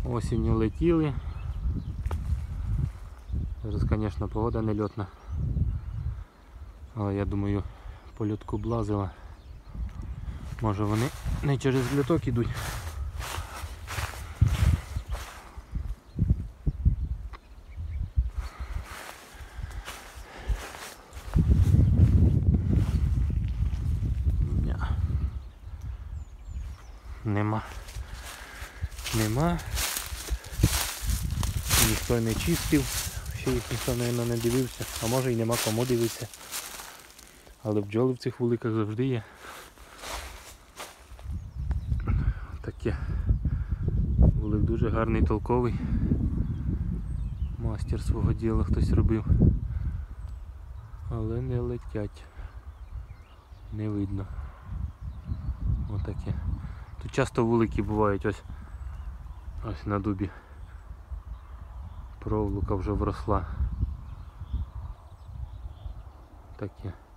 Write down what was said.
Осінню летіли. Зараз, звісно, погода нельотна. Але я думаю, польотку блазила. Може вони не через льоток ідуть. Нема. Ніхто не чистив, ще їх ніхто, мабуть, не дивився, а може і нема кому дивитися. Але бджоли в цих вуликах завжди є. Таке. Вулик дуже гарний, толковий. Мастер свого діла хтось робив. Але не летять. Не видно. Отаке. Тут часто вулики бувають ось на дубі. Проволока вже вросла. Таке.